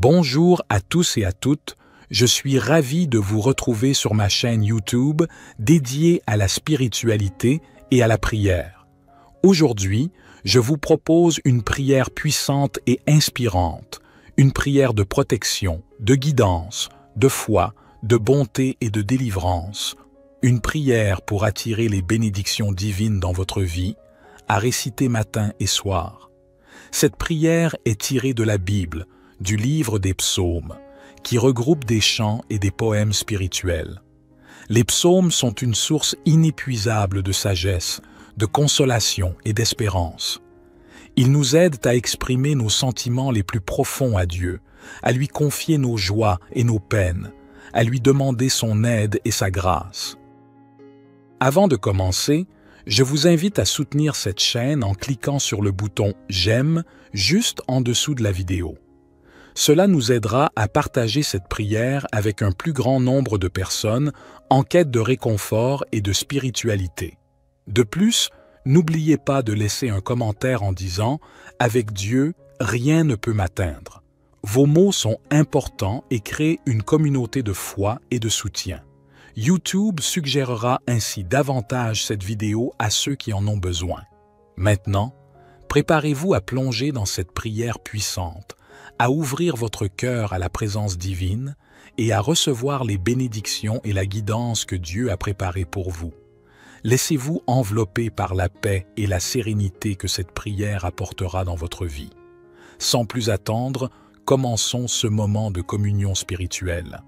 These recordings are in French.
Bonjour à tous et à toutes, je suis ravi de vous retrouver sur ma chaîne YouTube dédiée à la spiritualité et à la prière. Aujourd'hui, je vous propose une prière puissante et inspirante, une prière de protection, de guidance, de foi, de bonté et de délivrance, une prière pour attirer les bénédictions divines dans votre vie, à réciter matin et soir. Cette prière est tirée de la Bible, du livre des psaumes, qui regroupe des chants et des poèmes spirituels. Les psaumes sont une source inépuisable de sagesse, de consolation et d'espérance. Ils nous aident à exprimer nos sentiments les plus profonds à Dieu, à lui confier nos joies et nos peines, à lui demander son aide et sa grâce. Avant de commencer, je vous invite à soutenir cette chaîne en cliquant sur le bouton « J'aime » juste en dessous de la vidéo. Cela nous aidera à partager cette prière avec un plus grand nombre de personnes en quête de réconfort et de spiritualité. De plus, n'oubliez pas de laisser un commentaire en disant « Avec Dieu, rien ne peut m'atteindre ». Vos mots sont importants et créent une communauté de foi et de soutien. YouTube suggérera ainsi davantage cette vidéo à ceux qui en ont besoin. Maintenant, préparez-vous à plonger dans cette prière puissante, à ouvrir votre cœur à la présence divine et à recevoir les bénédictions et la guidance que Dieu a préparées pour vous. Laissez-vous envelopper par la paix et la sérénité que cette prière apportera dans votre vie. Sans plus attendre, commençons ce moment de communion spirituelle.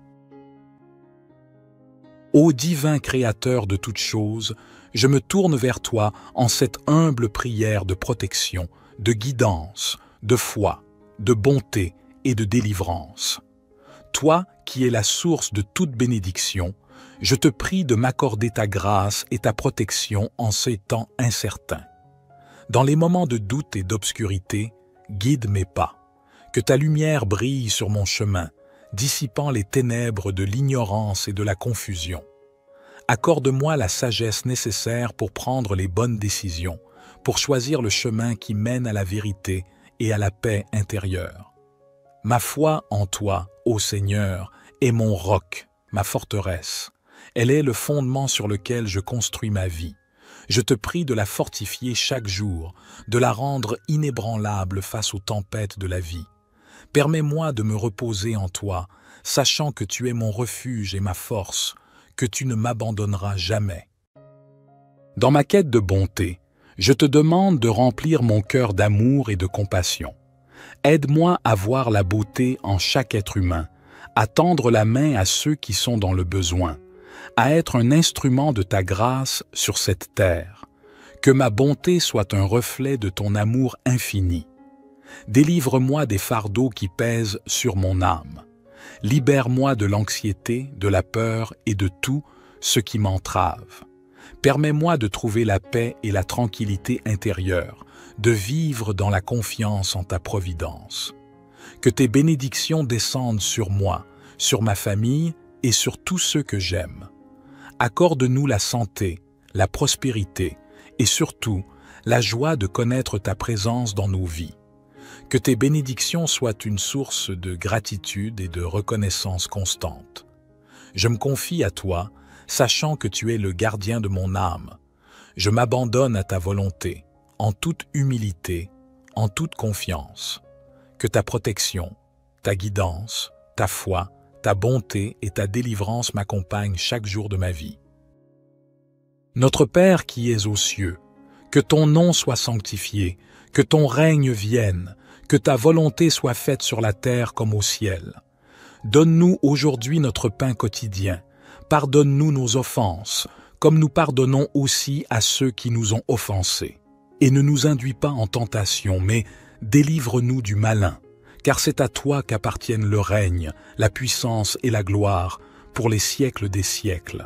Ô divin Créateur de toutes choses, je me tourne vers toi en cette humble prière de protection, de guidance, de foi, de bonté et de délivrance. Toi qui es la source de toute bénédiction, je te prie de m'accorder ta grâce et ta protection en ces temps incertains. Dans les moments de doute et d'obscurité, guide mes pas. Que ta lumière brille sur mon chemin, dissipant les ténèbres de l'ignorance et de la confusion. Accorde-moi la sagesse nécessaire pour prendre les bonnes décisions, pour choisir le chemin qui mène à la vérité et à la paix intérieure. Ma foi en toi, ô Seigneur, est mon roc, ma forteresse. Elle est le fondement sur lequel je construis ma vie. Je te prie de la fortifier chaque jour, de la rendre inébranlable face aux tempêtes de la vie. Permets-moi de me reposer en toi, sachant que tu es mon refuge et ma force, que tu ne m'abandonneras jamais. Dans ma quête de bonté, je te demande de remplir mon cœur d'amour et de compassion. Aide-moi à voir la beauté en chaque être humain, à tendre la main à ceux qui sont dans le besoin, à être un instrument de ta grâce sur cette terre. Que ma bonté soit un reflet de ton amour infini. Délivre-moi des fardeaux qui pèsent sur mon âme. Libère-moi de l'anxiété, de la peur et de tout ce qui m'entrave. Permets-moi de trouver la paix et la tranquillité intérieure, de vivre dans la confiance en ta providence. Que tes bénédictions descendent sur moi, sur ma famille et sur tous ceux que j'aime. Accorde-nous la santé, la prospérité et surtout la joie de connaître ta présence dans nos vies. Que tes bénédictions soient une source de gratitude et de reconnaissance constante. Je me confie à toi, sachant que tu es le gardien de mon âme. Je m'abandonne à ta volonté, en toute humilité, en toute confiance. Que ta protection, ta guidance, ta foi, ta bonté et ta délivrance m'accompagnent chaque jour de ma vie. Notre Père qui es aux cieux, que ton nom soit sanctifié, que ton règne vienne, que ta volonté soit faite sur la terre comme au ciel. Donne-nous aujourd'hui notre pain quotidien. Pardonne-nous nos offenses, comme nous pardonnons aussi à ceux qui nous ont offensés. Et ne nous induis pas en tentation, mais délivre-nous du malin, car c'est à toi qu'appartiennent le règne, la puissance et la gloire, pour les siècles des siècles.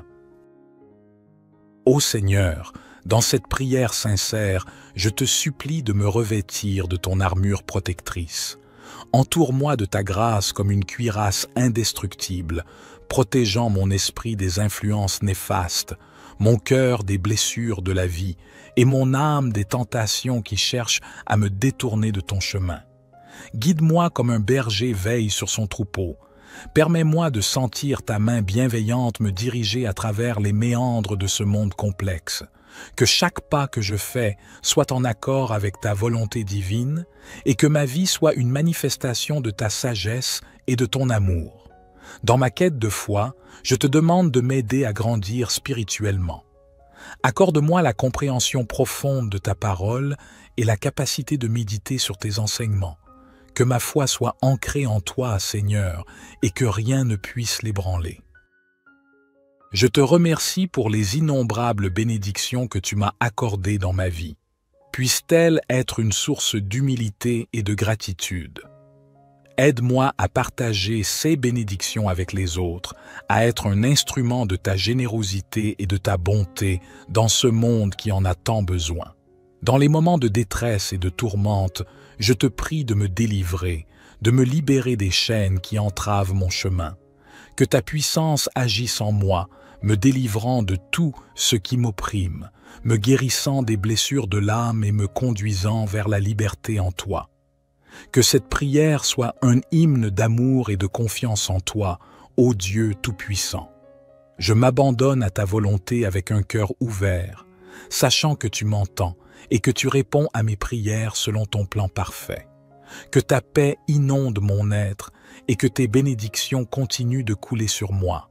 Ô Seigneur, dans cette prière sincère, je te supplie de me revêtir de ton armure protectrice. Entoure-moi de ta grâce comme une cuirasse indestructible, protégeant mon esprit des influences néfastes, mon cœur des blessures de la vie et mon âme des tentations qui cherchent à me détourner de ton chemin. Guide-moi comme un berger veille sur son troupeau. Permets-moi de sentir ta main bienveillante me diriger à travers les méandres de ce monde complexe. Que chaque pas que je fais soit en accord avec ta volonté divine et que ma vie soit une manifestation de ta sagesse et de ton amour. Dans ma quête de foi, je te demande de m'aider à grandir spirituellement. Accorde-moi la compréhension profonde de ta parole et la capacité de méditer sur tes enseignements. Que ma foi soit ancrée en toi, Seigneur, et que rien ne puisse l'ébranler. Je te remercie pour les innombrables bénédictions que tu m'as accordées dans ma vie. Puissent-elles être une source d'humilité et de gratitude. Aide-moi à partager ces bénédictions avec les autres, à être un instrument de ta générosité et de ta bonté dans ce monde qui en a tant besoin. Dans les moments de détresse et de tourmente, je te prie de me délivrer, de me libérer des chaînes qui entravent mon chemin. Que ta puissance agisse en moi, me délivrant de tout ce qui m'opprime, me guérissant des blessures de l'âme et me conduisant vers la liberté en toi. Que cette prière soit un hymne d'amour et de confiance en toi, ô Dieu Tout-Puissant. Je m'abandonne à ta volonté avec un cœur ouvert, sachant que tu m'entends et que tu réponds à mes prières selon ton plan parfait. Que ta paix inonde mon être et que tes bénédictions continuent de couler sur moi.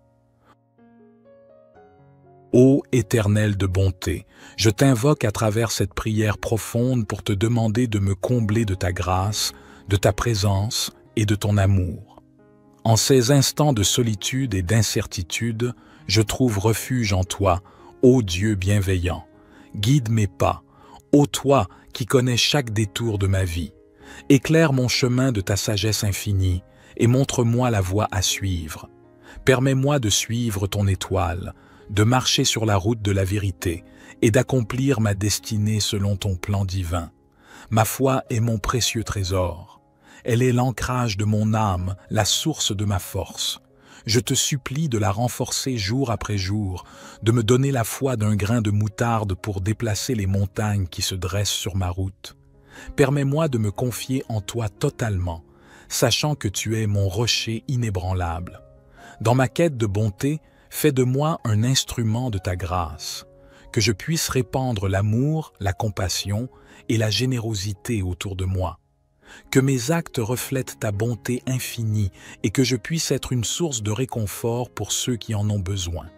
Ô Éternel de bonté, je t'invoque à travers cette prière profonde pour te demander de me combler de ta grâce, de ta présence et de ton amour. En ces instants de solitude et d'incertitude, je trouve refuge en toi, ô Dieu bienveillant. Guide mes pas, ô toi qui connais chaque détour de ma vie. Éclaire mon chemin de ta sagesse infinie et montre-moi la voie à suivre. Permets-moi de suivre ton étoile, de marcher sur la route de la vérité et d'accomplir ma destinée selon ton plan divin. Ma foi est mon précieux trésor. Elle est l'ancrage de mon âme, la source de ma force. Je te supplie de la renforcer jour après jour, de me donner la foi d'un grain de moutarde pour déplacer les montagnes qui se dressent sur ma route. Permets-moi de me confier en toi totalement, sachant que tu es mon rocher inébranlable. Dans ma quête de bonté, fais de moi un instrument de ta grâce, que je puisse répandre l'amour, la compassion et la générosité autour de moi. Que mes actes reflètent ta bonté infinie et que je puisse être une source de réconfort pour ceux qui en ont besoin.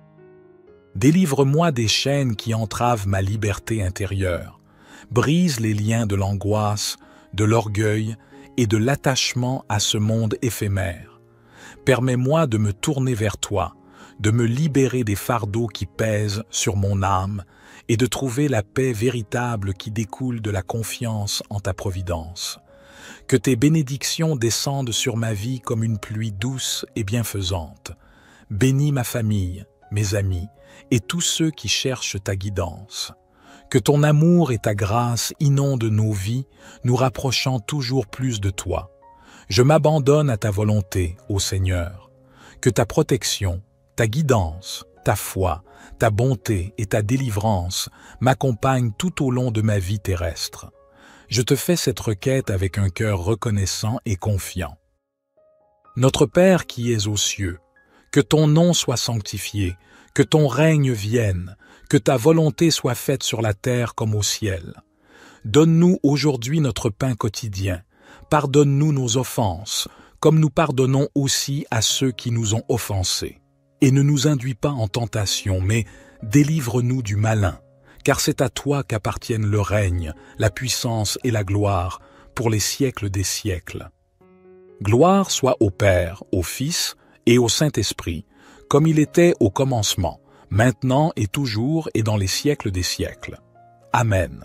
Délivre-moi des chaînes qui entravent ma liberté intérieure. Brise les liens de l'angoisse, de l'orgueil et de l'attachement à ce monde éphémère. Permets-moi de me tourner vers toi, de me libérer des fardeaux qui pèsent sur mon âme et de trouver la paix véritable qui découle de la confiance en ta providence. Que tes bénédictions descendent sur ma vie comme une pluie douce et bienfaisante. Bénis ma famille, mes amis et tous ceux qui cherchent ta guidance. Que ton amour et ta grâce inondent nos vies, nous rapprochant toujours plus de toi. Je m'abandonne à ta volonté, ô Seigneur. Que ta protection, ta guidance, ta foi, ta bonté et ta délivrance m'accompagnent tout au long de ma vie terrestre. Je te fais cette requête avec un cœur reconnaissant et confiant. Notre Père qui es aux cieux, que ton nom soit sanctifié, que ton règne vienne, que ta volonté soit faite sur la terre comme au ciel. Donne-nous aujourd'hui notre pain quotidien. Pardonne-nous nos offenses, comme nous pardonnons aussi à ceux qui nous ont offensés. Et ne nous induis pas en tentation, mais délivre-nous du malin, car c'est à toi qu'appartiennent le règne, la puissance et la gloire, pour les siècles des siècles. Gloire soit au Père, au Fils et au Saint-Esprit, comme il était au commencement, maintenant et toujours et dans les siècles des siècles. Amen.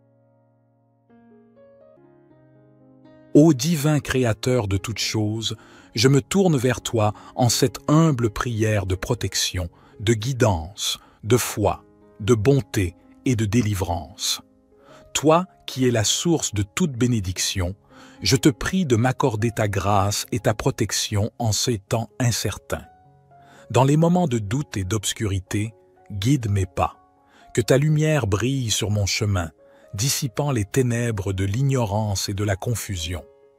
Ô divin Créateur de toutes choses, je me tourne vers toi en cette humble prière de protection, de guidance, de foi, de bonté et de délivrance. Toi qui es la source de toute bénédiction, je te prie de m'accorder ta grâce et ta protection en ces temps incertains. Dans les moments de doute et d'obscurité, guide mes pas. Que ta lumière brille sur mon chemin, dissipant les ténèbres de l'ignorance et de la confusion.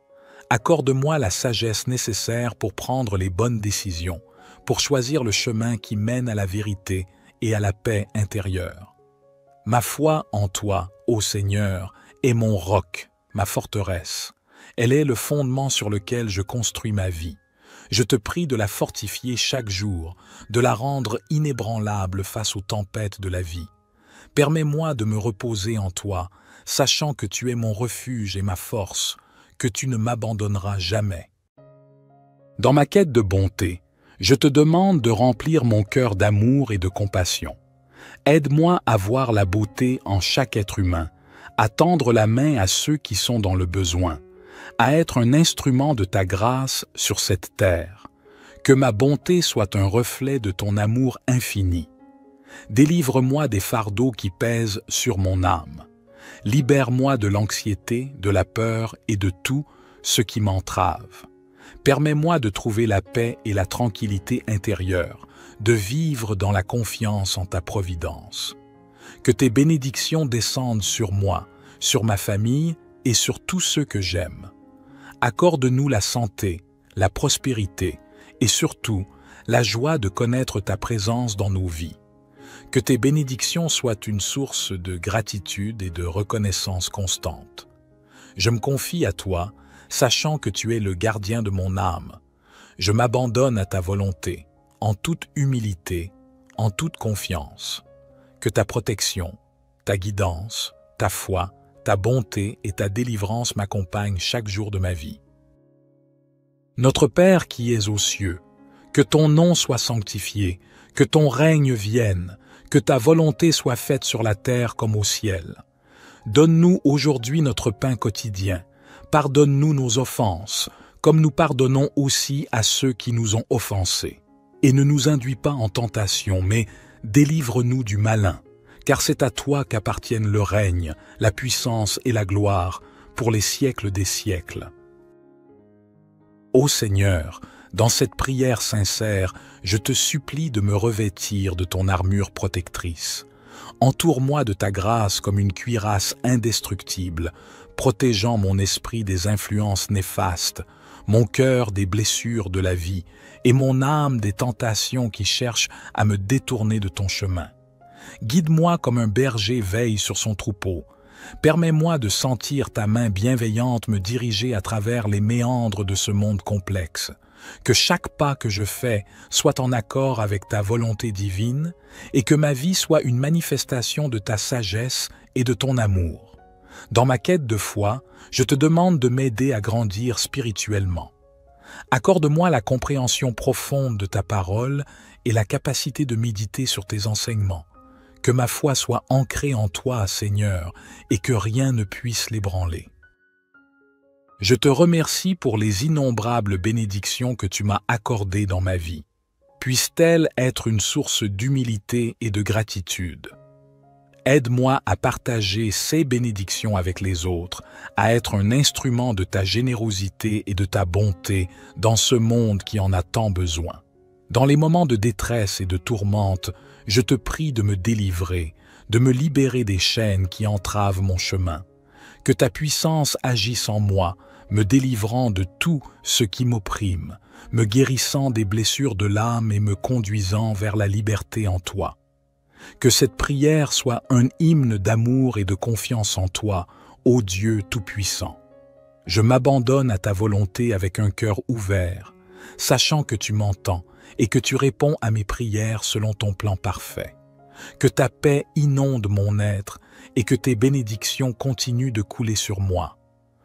Accorde-moi la sagesse nécessaire pour prendre les bonnes décisions, pour choisir le chemin qui mène à la vérité et à la paix intérieure. Ma foi en toi, ô Seigneur, est mon roc, ma forteresse. Elle est le fondement sur lequel je construis ma vie. Je te prie de la fortifier chaque jour, de la rendre inébranlable face aux tempêtes de la vie. Permets-moi de me reposer en toi, sachant que tu es mon refuge et ma force, que tu ne m'abandonneras jamais. Dans ma quête de bonté, je te demande de remplir mon cœur d'amour et de compassion. Aide-moi à voir la beauté en chaque être humain, à tendre la main à ceux qui sont dans le besoin, à être un instrument de ta grâce sur cette terre. Que ma bonté soit un reflet de ton amour infini. Délivre-moi des fardeaux qui pèsent sur mon âme. Libère-moi de l'anxiété, de la peur et de tout ce qui m'entrave. Permets-moi de trouver la paix et la tranquillité intérieure, de vivre dans la confiance en ta providence. Que tes bénédictions descendent sur moi, sur ma famille et sur tous ceux que j'aime. Accorde-nous la santé, la prospérité et surtout la joie de connaître ta présence dans nos vies. Que tes bénédictions soient une source de gratitude et de reconnaissance constante. Je me confie à toi, sachant que tu es le gardien de mon âme. Je m'abandonne à ta volonté, en toute humilité, en toute confiance. Que ta protection, ta guidance, ta foi, ta bonté et ta délivrance m'accompagnent chaque jour de ma vie. Notre Père qui es aux cieux, que ton nom soit sanctifié, que ton règne vienne, que ta volonté soit faite sur la terre comme au ciel. Donne-nous aujourd'hui notre pain quotidien. Pardonne-nous nos offenses, comme nous pardonnons aussi à ceux qui nous ont offensés. Et ne nous induis pas en tentation, mais délivre-nous du malin, car c'est à toi qu'appartiennent le règne, la puissance et la gloire, pour les siècles des siècles. Ô Seigneur, dans cette prière sincère, je te supplie de me revêtir de ton armure protectrice. Entoure-moi de ta grâce comme une cuirasse indestructible, protégeant mon esprit des influences néfastes, mon cœur des blessures de la vie et mon âme des tentations qui cherchent à me détourner de ton chemin. Guide-moi comme un berger veille sur son troupeau. Permets-moi de sentir ta main bienveillante me diriger à travers les méandres de ce monde complexe. Que chaque pas que je fais soit en accord avec ta volonté divine et que ma vie soit une manifestation de ta sagesse et de ton amour. Dans ma quête de foi, je te demande de m'aider à grandir spirituellement. Accorde-moi la compréhension profonde de ta parole et la capacité de méditer sur tes enseignements. Que ma foi soit ancrée en toi, Seigneur, et que rien ne puisse l'ébranler. Je te remercie pour les innombrables bénédictions que tu m'as accordées dans ma vie. Puisse-t-elle être une source d'humilité et de gratitude. Aide-moi à partager ces bénédictions avec les autres, à être un instrument de ta générosité et de ta bonté dans ce monde qui en a tant besoin. Dans les moments de détresse et de tourmente, je te prie de me délivrer, de me libérer des chaînes qui entravent mon chemin. Que ta puissance agisse en moi, me délivrant de tout ce qui m'opprime, me guérissant des blessures de l'âme et me conduisant vers la liberté en toi. Que cette prière soit un hymne d'amour et de confiance en toi, ô Dieu Tout-Puissant. Je m'abandonne à ta volonté avec un cœur ouvert, sachant que tu m'entends et que tu réponds à mes prières selon ton plan parfait. Que ta paix inonde mon être et que tes bénédictions continuent de couler sur moi.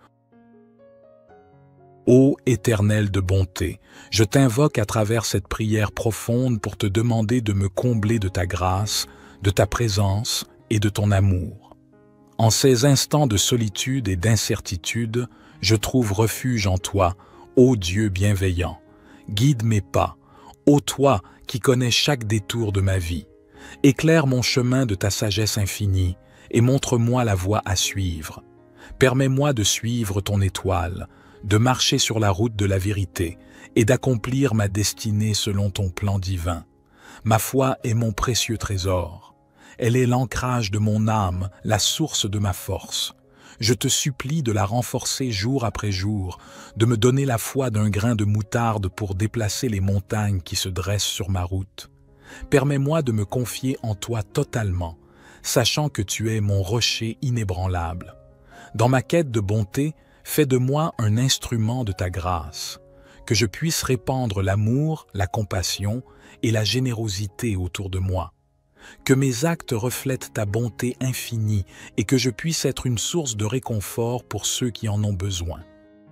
Ô Éternel de bonté, je t'invoque à travers cette prière profonde pour te demander de me combler de ta grâce, de ta présence et de ton amour. En ces instants de solitude et d'incertitude, je trouve refuge en toi, ô Dieu bienveillant. Guide mes pas, ô toi qui connais chaque détour de ma vie. Éclaire mon chemin de ta sagesse infinie et montre-moi la voie à suivre. Permets-moi de suivre ton étoile, de marcher sur la route de la vérité et d'accomplir ma destinée selon ton plan divin. Ma foi est mon précieux trésor. Elle est l'ancrage de mon âme, la source de ma force. Je te supplie de la renforcer jour après jour, de me donner la foi d'un grain de moutarde pour déplacer les montagnes qui se dressent sur ma route. Permets-moi de me confier en toi totalement, sachant que tu es mon rocher inébranlable. Dans ma quête de bonté, fais de moi un instrument de ta grâce, que je puisse répandre l'amour, la compassion et la générosité autour de moi. Que mes actes reflètent ta bonté infinie et que je puisse être une source de réconfort pour ceux qui en ont besoin.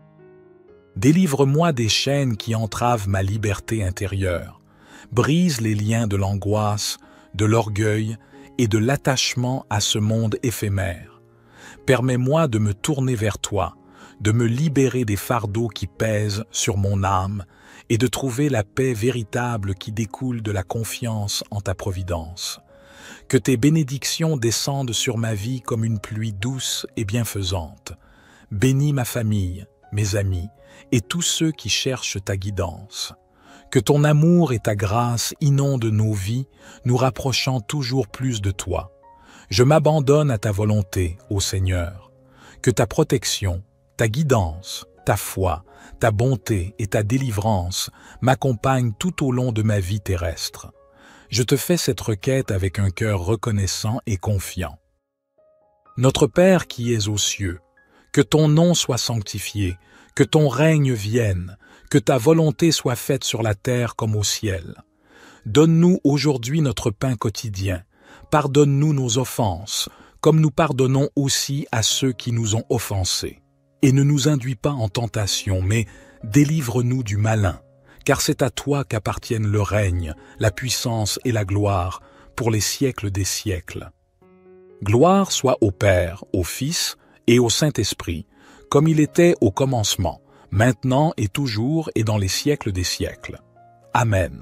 Délivre-moi des chaînes qui entravent ma liberté intérieure. Brise les liens de l'angoisse, de l'orgueil et de l'attachement à ce monde éphémère. Permets-moi de me tourner vers toi, de me libérer des fardeaux qui pèsent sur mon âme et de trouver la paix véritable qui découle de la confiance en ta providence. Que tes bénédictions descendent sur ma vie comme une pluie douce et bienfaisante. Bénis ma famille, mes amis et tous ceux qui cherchent ta guidance. Que ton amour et ta grâce inondent nos vies, nous rapprochant toujours plus de toi. Je m'abandonne à ta volonté, ô Seigneur. Que ta protection, ta guidance, ta foi, ta bonté et ta délivrance m'accompagnent tout au long de ma vie terrestre. Je te fais cette requête avec un cœur reconnaissant et confiant. Notre Père qui es aux cieux, que ton nom soit sanctifié, que ton règne vienne, que ta volonté soit faite sur la terre comme au ciel. Donne-nous aujourd'hui notre pain quotidien. Pardonne-nous nos offenses, comme nous pardonnons aussi à ceux qui nous ont offensés. Et ne nous induis pas en tentation, mais délivre-nous du malin, car c'est à toi qu'appartiennent le règne, la puissance et la gloire, pour les siècles des siècles. Gloire soit au Père, au Fils et au Saint-Esprit, comme il était au commencement, maintenant et toujours et dans les siècles des siècles. Amen.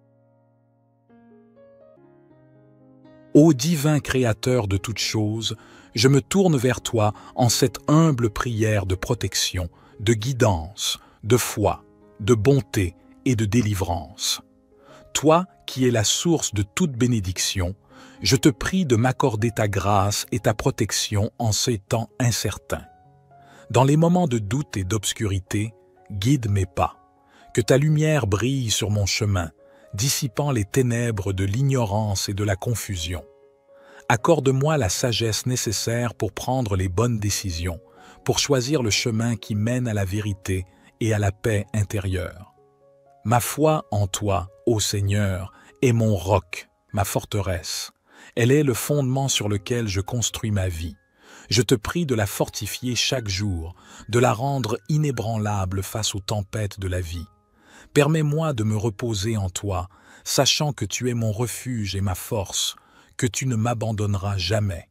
Ô divin Créateur de toutes choses, je me tourne vers toi en cette humble prière de protection, de guidance, de foi, de bonté et de délivrance. Toi qui es la source de toute bénédiction, je te prie de m'accorder ta grâce et ta protection en ces temps incertains. Dans les moments de doute et d'obscurité, guide mes pas. Que ta lumière brille sur mon chemin, dissipant les ténèbres de l'ignorance et de la confusion. Accorde-moi la sagesse nécessaire pour prendre les bonnes décisions, pour choisir le chemin qui mène à la vérité et à la paix intérieure. Ma foi en toi, ô Seigneur, est mon roc, ma forteresse. Elle est le fondement sur lequel je construis ma vie. Je te prie de la fortifier chaque jour, de la rendre inébranlable face aux tempêtes de la vie. Permets-moi de me reposer en toi, sachant que tu es mon refuge et ma force, que tu ne m'abandonneras jamais.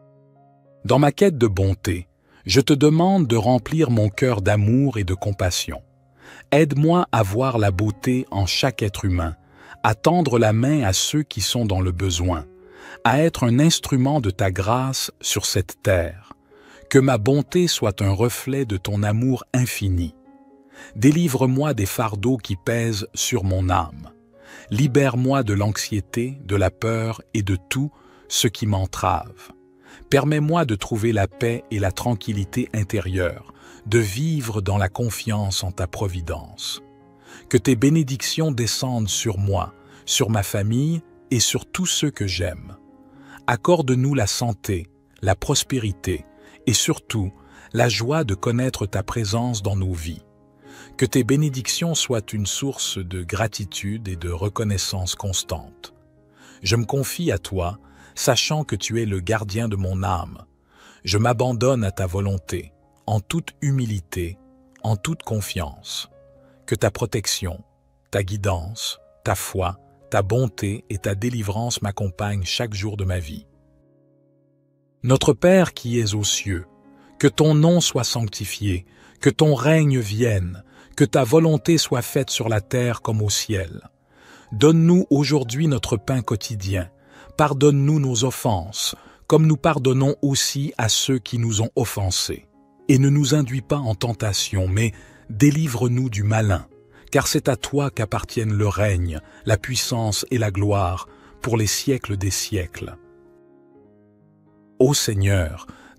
Dans ma quête de bonté, je te demande de remplir mon cœur d'amour et de compassion. Aide-moi à voir la beauté en chaque être humain, à tendre la main à ceux qui sont dans le besoin, à être un instrument de ta grâce sur cette terre. Que ma bonté soit un reflet de ton amour infini. Délivre-moi des fardeaux qui pèsent sur mon âme. Libère-moi de l'anxiété, de la peur et de tout ce qui m'entrave. Permets-moi de trouver la paix et la tranquillité intérieure, de vivre dans la confiance en ta providence. Que tes bénédictions descendent sur moi, sur ma famille et sur tous ceux que j'aime. Accorde-nous la santé, la prospérité et surtout la joie de connaître ta présence dans nos vies. Que tes bénédictions soient une source de gratitude et de reconnaissance constante. Je me confie à toi, sachant que tu es le gardien de mon âme. Je m'abandonne à ta volonté, en toute humilité, en toute confiance. Que ta protection, ta guidance, ta foi, ta bonté et ta délivrance m'accompagnent chaque jour de ma vie. Notre Père qui es aux cieux, que ton nom soit sanctifié, que ton règne vienne, que ta volonté soit faite sur la terre comme au ciel. Donne-nous aujourd'hui notre pain quotidien. Pardonne-nous nos offenses, comme nous pardonnons aussi à ceux qui nous ont offensés. Et ne nous induis pas en tentation, mais délivre-nous du malin, car c'est à toi qu'appartiennent le règne, la puissance et la gloire, pour les siècles des siècles. Ô Seigneur,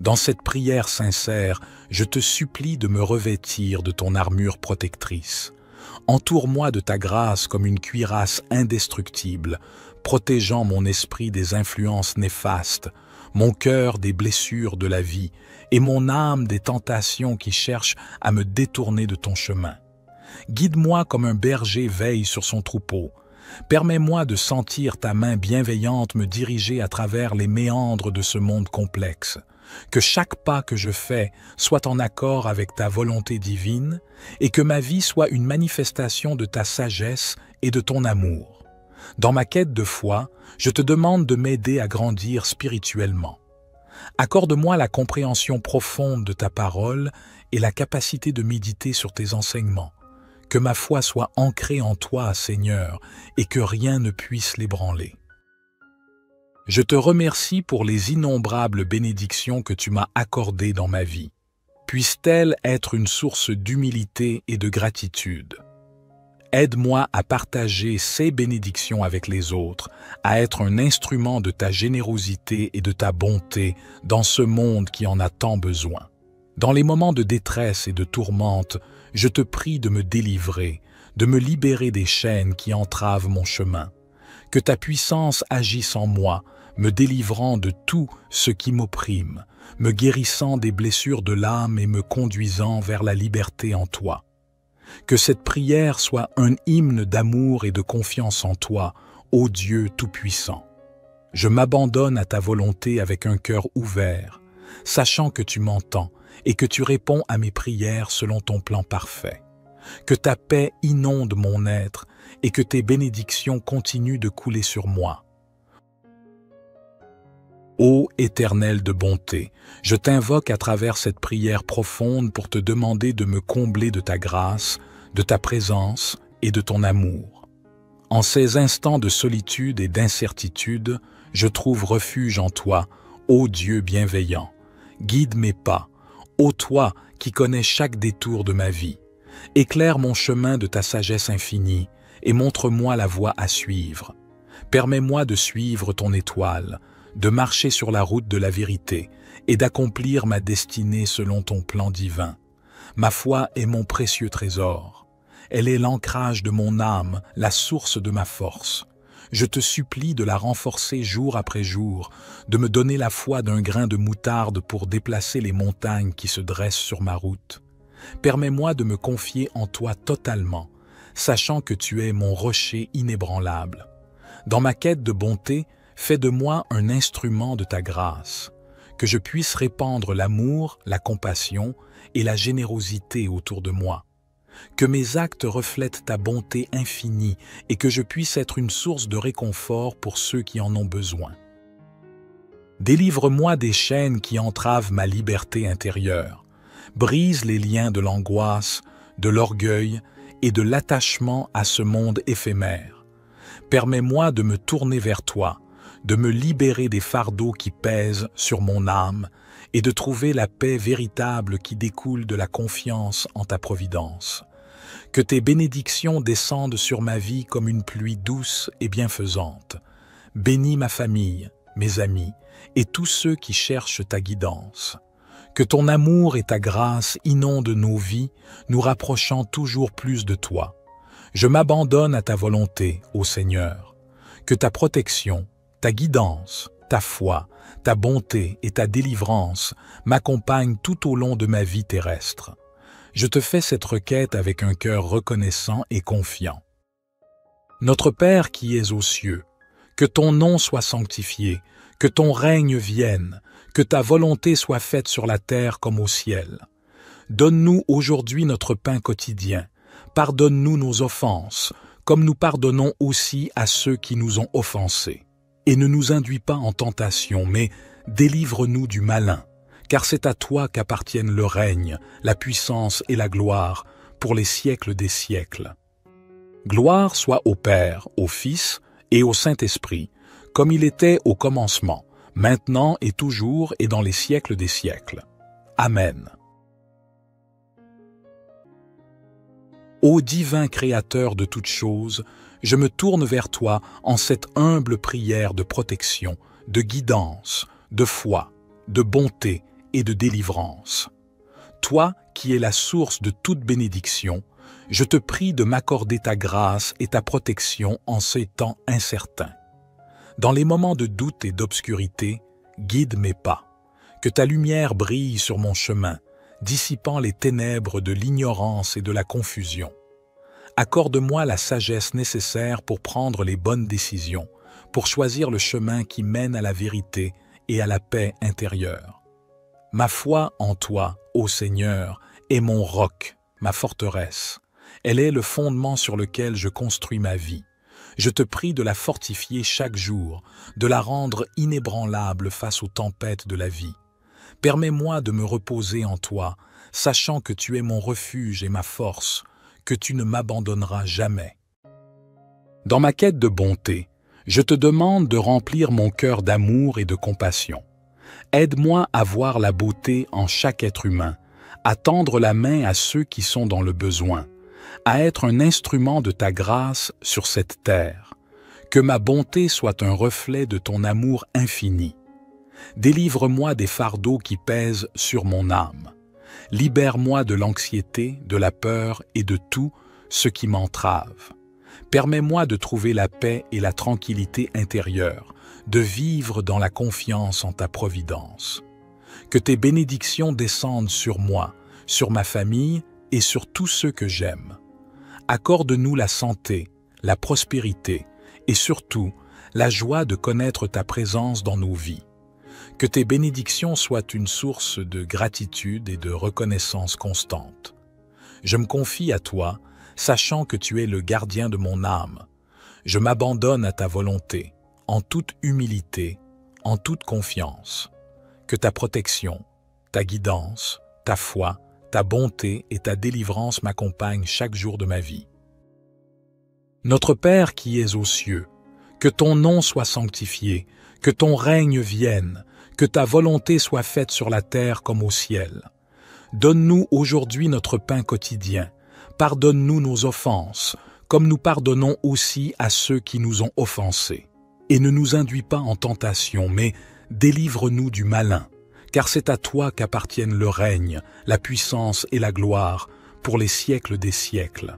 Dans cette prière sincère, je te supplie de me revêtir de ton armure protectrice. Entoure-moi de ta grâce comme une cuirasse indestructible, protégeant mon esprit des influences néfastes, mon cœur des blessures de la vie et mon âme des tentations qui cherchent à me détourner de ton chemin. Guide-moi comme un berger veille sur son troupeau. Permets-moi de sentir ta main bienveillante me diriger à travers les méandres de ce monde complexe. Que chaque pas que je fais soit en accord avec ta volonté divine et que ma vie soit une manifestation de ta sagesse et de ton amour. Dans ma quête de foi, je te demande de m'aider à grandir spirituellement. Accorde-moi la compréhension profonde de ta parole et la capacité de méditer sur tes enseignements. Que ma foi soit ancrée en toi, Seigneur, et que rien ne puisse l'ébranler. Je te remercie pour les innombrables bénédictions que tu m'as accordées dans ma vie. Puissent-elles être une source d'humilité et de gratitude. Aide-moi à partager ces bénédictions avec les autres, à être un instrument de ta générosité et de ta bonté dans ce monde qui en a tant besoin. Dans les moments de détresse et de tourmente, je te prie de me délivrer, de me libérer des chaînes qui entravent mon chemin. Que ta puissance agisse en moi, me délivrant de tout ce qui m'opprime, me guérissant des blessures de l'âme et me conduisant vers la liberté en toi. Que cette prière soit un hymne d'amour et de confiance en toi, ô Dieu Tout-Puissant. Je m'abandonne à ta volonté avec un cœur ouvert, sachant que tu m'entends et que tu réponds à mes prières selon ton plan parfait. Que ta paix inonde mon être et que tes bénédictions continuent de couler sur moi. Ô Éternel de bonté, je t'invoque à travers cette prière profonde pour te demander de me combler de ta grâce, de ta présence et de ton amour. En ces instants de solitude et d'incertitude, je trouve refuge en toi, ô Dieu bienveillant. Guide mes pas, ô toi qui connais chaque détour de ma vie. Éclaire mon chemin de ta sagesse infinie et montre-moi la voie à suivre. Permets-moi de suivre ton étoile, de marcher sur la route de la vérité et d'accomplir ma destinée selon ton plan divin. Ma foi est mon précieux trésor. Elle est l'ancrage de mon âme, la source de ma force. Je te supplie de la renforcer jour après jour, de me donner la foi d'un grain de moutarde pour déplacer les montagnes qui se dressent sur ma route. Permets-moi de me confier en toi totalement, sachant que tu es mon rocher inébranlable. Dans ma quête de bonté, fais de moi un instrument de ta grâce, que je puisse répandre l'amour, la compassion et la générosité autour de moi. Que mes actes reflètent ta bonté infinie et que je puisse être une source de réconfort pour ceux qui en ont besoin. Délivre-moi des chaînes qui entravent ma liberté intérieure. Brise les liens de l'angoisse, de l'orgueil et de l'attachement à ce monde éphémère. Permets-moi de me tourner vers toi, de me libérer des fardeaux qui pèsent sur mon âme et de trouver la paix véritable qui découle de la confiance en ta providence. Que tes bénédictions descendent sur ma vie comme une pluie douce et bienfaisante. Bénis ma famille, mes amis et tous ceux qui cherchent ta guidance. Que ton amour et ta grâce inondent nos vies, nous rapprochant toujours plus de toi. Je m'abandonne à ta volonté, ô Seigneur. Que ta protection, ta guidance, ta foi, ta bonté et ta délivrance m'accompagnent tout au long de ma vie terrestre. Je te fais cette requête avec un cœur reconnaissant et confiant. Notre Père qui es aux cieux, que ton nom soit sanctifié, que ton règne vienne, que ta volonté soit faite sur la terre comme au ciel. Donne-nous aujourd'hui notre pain quotidien. Pardonne-nous nos offenses, comme nous pardonnons aussi à ceux qui nous ont offensés. Et ne nous induis pas en tentation, mais délivre-nous du malin, car c'est à toi qu'appartiennent le règne, la puissance et la gloire, pour les siècles des siècles. Gloire soit au Père, au Fils et au Saint-Esprit, comme il était au commencement, maintenant et toujours et dans les siècles des siècles. Amen. Ô divin Créateur de toutes choses, je me tourne vers toi en cette humble prière de protection, de guidance, de foi, de bonté et de délivrance. Toi qui es la source de toute bénédiction, je te prie de m'accorder ta grâce et ta protection en ces temps incertains. Dans les moments de doute et d'obscurité, guide mes pas. Que ta lumière brille sur mon chemin, dissipant les ténèbres de l'ignorance et de la confusion. Accorde-moi la sagesse nécessaire pour prendre les bonnes décisions, pour choisir le chemin qui mène à la vérité et à la paix intérieure. Ma foi en toi, ô Seigneur, est mon roc, ma forteresse. Elle est le fondement sur lequel je construis ma vie. Je te prie de la fortifier chaque jour, de la rendre inébranlable face aux tempêtes de la vie. Permets-moi de me reposer en toi, sachant que tu es mon refuge et ma force, que tu ne m'abandonneras jamais. Dans ma quête de bonté, je te demande de remplir mon cœur d'amour et de compassion. Aide-moi à voir la beauté en chaque être humain, à tendre la main à ceux qui sont dans le besoin, à être un instrument de ta grâce sur cette terre. Que ma bonté soit un reflet de ton amour infini. Délivre-moi des fardeaux qui pèsent sur mon âme. Libère-moi de l'anxiété, de la peur et de tout ce qui m'entrave. Permets-moi de trouver la paix et la tranquillité intérieure, de vivre dans la confiance en ta providence. Que tes bénédictions descendent sur moi, sur ma famille et sur tous ceux que j'aime. Accorde-nous la santé, la prospérité et surtout la joie de connaître ta présence dans nos vies. Que tes bénédictions soient une source de gratitude et de reconnaissance constante. Je me confie à toi, sachant que tu es le gardien de mon âme. Je m'abandonne à ta volonté, en toute humilité, en toute confiance. Que ta protection, ta guidance, ta foi, ta bonté et ta délivrance m'accompagnent chaque jour de ma vie. Notre Père qui es aux cieux, que ton nom soit sanctifié, que ton règne vienne, que ta volonté soit faite sur la terre comme au ciel. Donne-nous aujourd'hui notre pain quotidien. Pardonne-nous nos offenses, comme nous pardonnons aussi à ceux qui nous ont offensés. Et ne nous induis pas en tentation, mais délivre-nous du malin, car c'est à toi qu'appartiennent le règne, la puissance et la gloire, pour les siècles des siècles.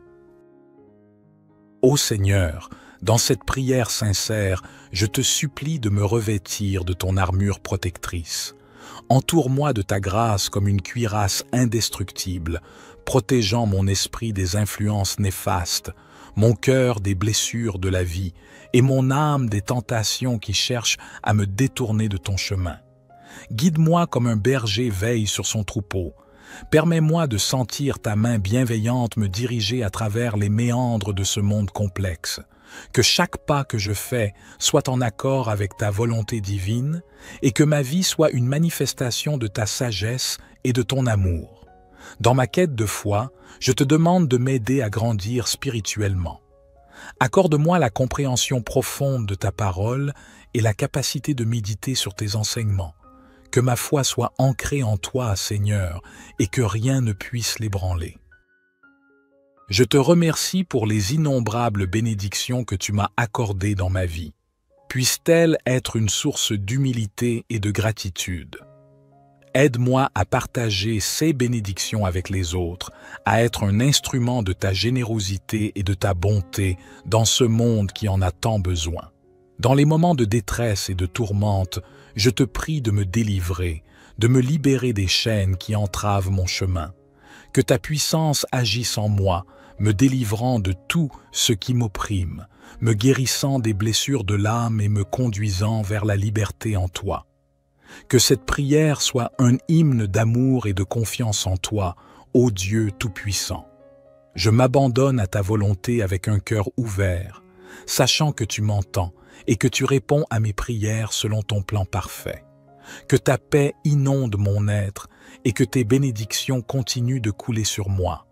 Ô Seigneur, dans cette prière sincère, je te supplie de me revêtir de ton armure protectrice. Entoure-moi de ta grâce comme une cuirasse indestructible, protégeant mon esprit des influences néfastes, mon cœur des blessures de la vie et mon âme des tentations qui cherchent à me détourner de ton chemin. Guide-moi comme un berger veille sur son troupeau. Permets-moi de sentir ta main bienveillante me diriger à travers les méandres de ce monde complexe. Que chaque pas que je fais soit en accord avec ta volonté divine et que ma vie soit une manifestation de ta sagesse et de ton amour. Dans ma quête de foi, je te demande de m'aider à grandir spirituellement. Accorde-moi la compréhension profonde de ta parole et la capacité de méditer sur tes enseignements. Que ma foi soit ancrée en toi, Seigneur, et que rien ne puisse l'ébranler. Je te remercie pour les innombrables bénédictions que tu m'as accordées dans ma vie. Puisse-t-elle être une source d'humilité et de gratitude. Aide-moi à partager ces bénédictions avec les autres, à être un instrument de ta générosité et de ta bonté dans ce monde qui en a tant besoin. Dans les moments de détresse et de tourmente, je te prie de me délivrer, de me libérer des chaînes qui entravent mon chemin. Que ta puissance agisse en moi, me délivrant de tout ce qui m'opprime, me guérissant des blessures de l'âme et me conduisant vers la liberté en toi. Que cette prière soit un hymne d'amour et de confiance en toi, ô Dieu Tout-Puissant. Je m'abandonne à ta volonté avec un cœur ouvert, sachant que tu m'entends et que tu réponds à mes prières selon ton plan parfait. Que ta paix inonde mon être et que tes bénédictions continuent de couler sur moi.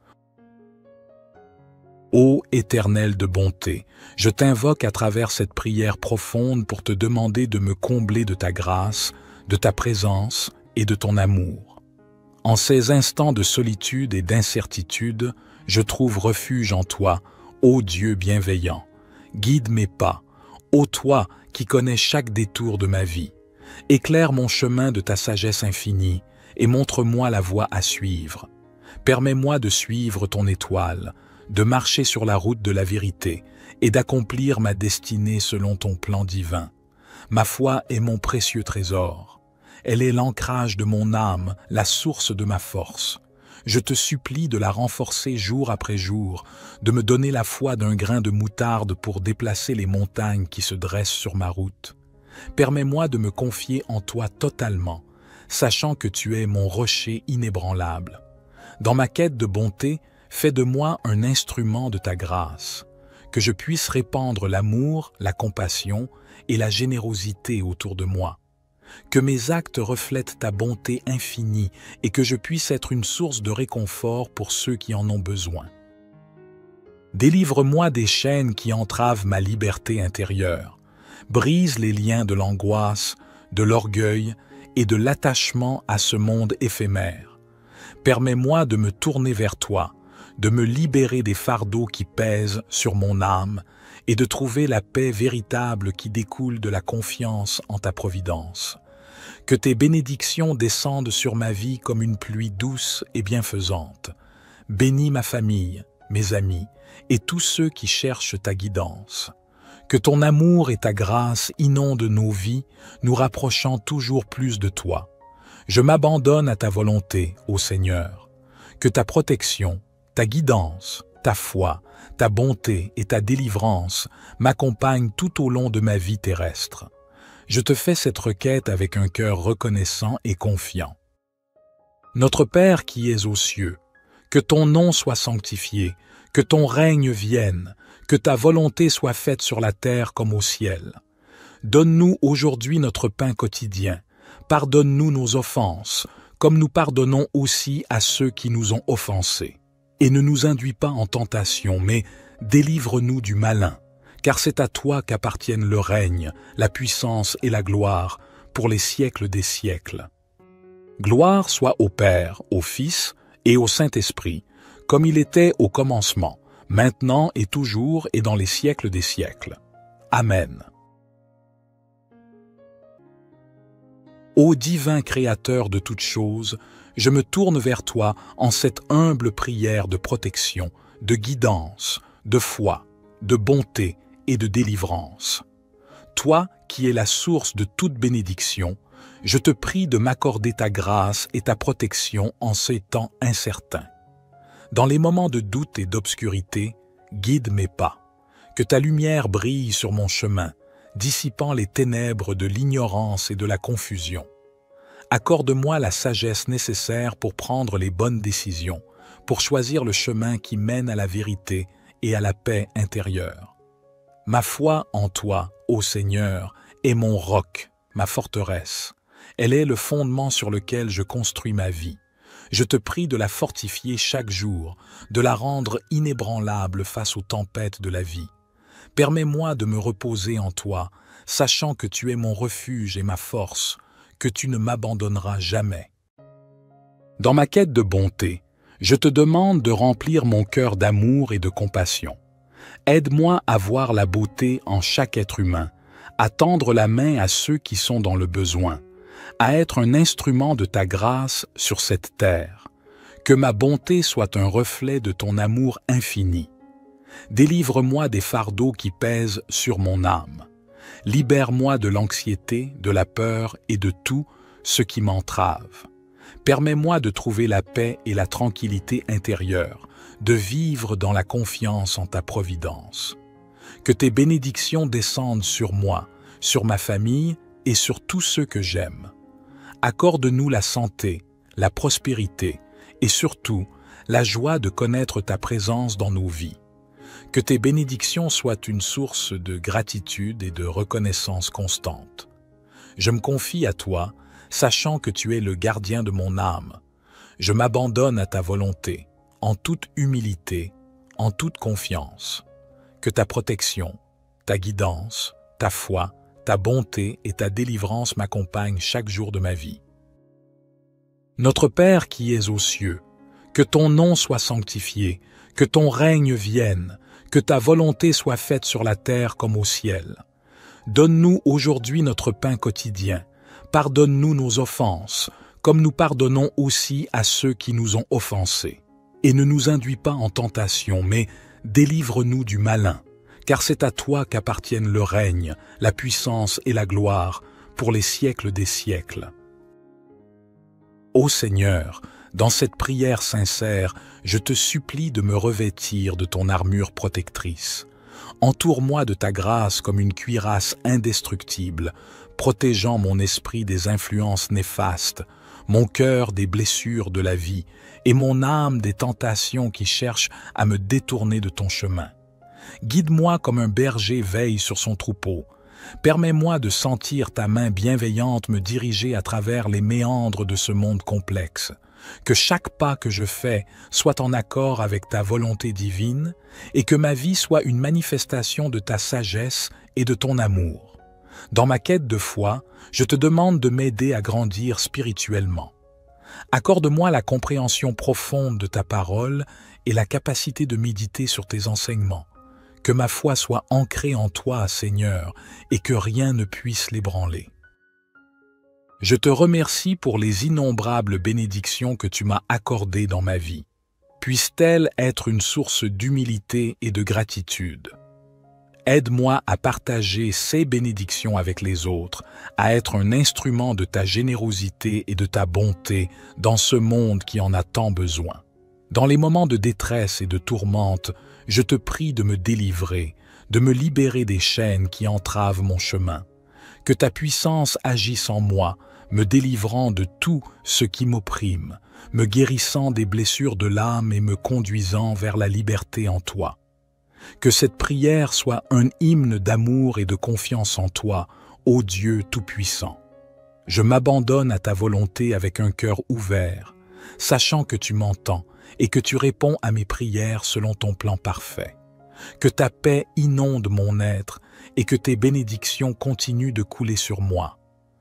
Ô Éternel de bonté, je t'invoque à travers cette prière profonde pour te demander de me combler de ta grâce, de ta présence et de ton amour. En ces instants de solitude et d'incertitude, je trouve refuge en toi, ô Dieu bienveillant. Guide mes pas, ô toi qui connais chaque détour de ma vie. Éclaire mon chemin de ta sagesse infinie et montre-moi la voie à suivre. Permets-moi de suivre ton étoile, de marcher sur la route de la vérité et d'accomplir ma destinée selon ton plan divin. Ma foi est mon précieux trésor. Elle est l'ancrage de mon âme, la source de ma force. Je te supplie de la renforcer jour après jour, de me donner la foi d'un grain de moutarde pour déplacer les montagnes qui se dressent sur ma route. Permets-moi de me confier en toi totalement, sachant que tu es mon rocher inébranlable. Dans ma quête de bonté, fais de moi un instrument de ta grâce, que je puisse répandre l'amour, la compassion et la générosité autour de moi. Que mes actes reflètent ta bonté infinie et que je puisse être une source de réconfort pour ceux qui en ont besoin. Délivre-moi des chaînes qui entravent ma liberté intérieure. Brise les liens de l'angoisse, de l'orgueil et de l'attachement à ce monde éphémère. Permets-moi de me tourner vers toi, de me libérer des fardeaux qui pèsent sur mon âme et de trouver la paix véritable qui découle de la confiance en ta providence. Que tes bénédictions descendent sur ma vie comme une pluie douce et bienfaisante. Bénis ma famille, mes amis et tous ceux qui cherchent ta guidance. Que ton amour et ta grâce inondent nos vies, nous rapprochant toujours plus de toi. Je m'abandonne à ta volonté, ô Seigneur. Que ta protection, ta guidance, ta foi, ta bonté et ta délivrance m'accompagnent tout au long de ma vie terrestre. Je te fais cette requête avec un cœur reconnaissant et confiant. Notre Père qui es aux cieux, que ton nom soit sanctifié, que ton règne vienne, que ta volonté soit faite sur la terre comme au ciel. Donne-nous aujourd'hui notre pain quotidien. Pardonne-nous nos offenses, comme nous pardonnons aussi à ceux qui nous ont offensés. Et ne nous induis pas en tentation, mais délivre-nous du malin, car c'est à toi qu'appartiennent le règne, la puissance et la gloire, pour les siècles des siècles. Gloire soit au Père, au Fils et au Saint-Esprit, comme il était au commencement, maintenant et toujours et dans les siècles des siècles. Amen. Ô divin Créateur de toutes choses, je me tourne vers toi en cette humble prière de protection, de guidance, de foi, de bonté et de délivrance. Toi qui es la source de toute bénédiction, je te prie de m'accorder ta grâce et ta protection en ces temps incertains. Dans les moments de doute et d'obscurité, guide mes pas. Que ta lumière brille sur mon chemin, dissipant les ténèbres de l'ignorance et de la confusion. Accorde-moi la sagesse nécessaire pour prendre les bonnes décisions, pour choisir le chemin qui mène à la vérité et à la paix intérieure. Ma foi en toi, ô Seigneur, est mon roc, ma forteresse. Elle est le fondement sur lequel je construis ma vie. Je te prie de la fortifier chaque jour, de la rendre inébranlable face aux tempêtes de la vie. Permets-moi de me reposer en toi, sachant que tu es mon refuge et ma force, que tu ne m'abandonneras jamais. Dans ma quête de bonté, je te demande de remplir mon cœur d'amour et de compassion. Aide-moi à voir la beauté en chaque être humain, à tendre la main à ceux qui sont dans le besoin, à être un instrument de ta grâce sur cette terre. Que ma bonté soit un reflet de ton amour infini. Délivre-moi des fardeaux qui pèsent sur mon âme. Libère-moi de l'anxiété, de la peur et de tout ce qui m'entrave. Permets-moi de trouver la paix et la tranquillité intérieure, de vivre dans la confiance en ta providence. Que tes bénédictions descendent sur moi, sur ma famille et sur tous ceux que j'aime. Accorde-nous la santé, la prospérité et surtout la joie de connaître ta présence dans nos vies. Que tes bénédictions soient une source de gratitude et de reconnaissance constante. Je me confie à toi, sachant que tu es le gardien de mon âme. Je m'abandonne à ta volonté, en toute humilité, en toute confiance. Que ta protection, ta guidance, ta foi, ta bonté et ta délivrance m'accompagnent chaque jour de ma vie. Notre Père qui es aux cieux, que ton nom soit sanctifié, que ton règne vienne, que ta volonté soit faite sur la terre comme au ciel. Donne-nous aujourd'hui notre pain quotidien. Pardonne-nous nos offenses, comme nous pardonnons aussi à ceux qui nous ont offensés. Et ne nous induis pas en tentation, mais délivre-nous du malin, car c'est à toi qu'appartiennent le règne, la puissance et la gloire, pour les siècles des siècles. Ô Seigneur, dans cette prière sincère, je te supplie de me revêtir de ton armure protectrice. Entoure-moi de ta grâce comme une cuirasse indestructible, protégeant mon esprit des influences néfastes, mon cœur des blessures de la vie et mon âme des tentations qui cherchent à me détourner de ton chemin. Guide-moi comme un berger veille sur son troupeau. Permets-moi de sentir ta main bienveillante me diriger à travers les méandres de ce monde complexe. Que chaque pas que je fais soit en accord avec ta volonté divine et que ma vie soit une manifestation de ta sagesse et de ton amour. Dans ma quête de foi, je te demande de m'aider à grandir spirituellement. Accorde-moi la compréhension profonde de ta parole et la capacité de méditer sur tes enseignements. Que ma foi soit ancrée en toi, Seigneur, et que rien ne puisse l'ébranler. Je te remercie pour les innombrables bénédictions que tu m'as accordées dans ma vie. Puissent-elles être une source d'humilité et de gratitude. Aide-moi à partager ces bénédictions avec les autres, à être un instrument de ta générosité et de ta bonté dans ce monde qui en a tant besoin. Dans les moments de détresse et de tourmente, je te prie de me délivrer, de me libérer des chaînes qui entravent mon chemin. Que ta puissance agisse en moi, me délivrant de tout ce qui m'opprime, me guérissant des blessures de l'âme et me conduisant vers la liberté en toi. Que cette prière soit un hymne d'amour et de confiance en toi, ô Dieu Tout-Puissant. Je m'abandonne à ta volonté avec un cœur ouvert, sachant que tu m'entends et que tu réponds à mes prières selon ton plan parfait. Que ta paix inonde mon être et que tes bénédictions continuent de couler sur moi.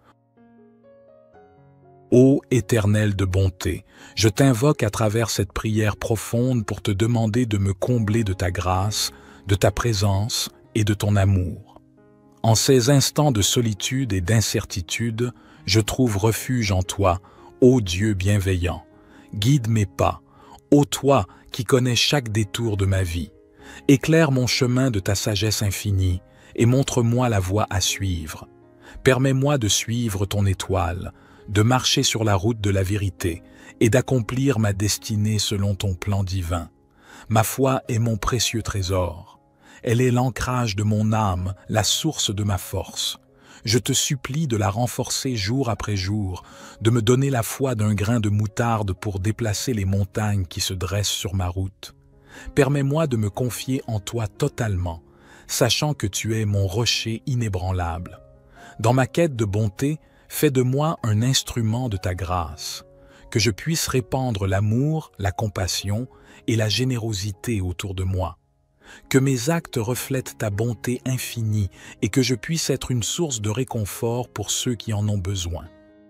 Ô Éternel de bonté, je t'invoque à travers cette prière profonde pour te demander de me combler de ta grâce, de ta présence et de ton amour. En ces instants de solitude et d'incertitude, je trouve refuge en toi, ô Dieu bienveillant. Guide mes pas, ô toi qui connais chaque détour de ma vie. Éclaire mon chemin de ta sagesse infinie et montre-moi la voie à suivre. Permets-moi de suivre ton étoile, de marcher sur la route de la vérité et d'accomplir ma destinée selon ton plan divin. Ma foi est mon précieux trésor. Elle est l'ancrage de mon âme, la source de ma force. Je te supplie de la renforcer jour après jour, de me donner la foi d'un grain de moutarde pour déplacer les montagnes qui se dressent sur ma route. Permets-moi de me confier en toi totalement, sachant que tu es mon rocher inébranlable. Dans ma quête de bonté, fais de moi un instrument de ta grâce, que je puisse répandre l'amour, la compassion et la générosité autour de moi. Que mes actes reflètent ta bonté infinie et que je puisse être une source de réconfort pour ceux qui en ont besoin.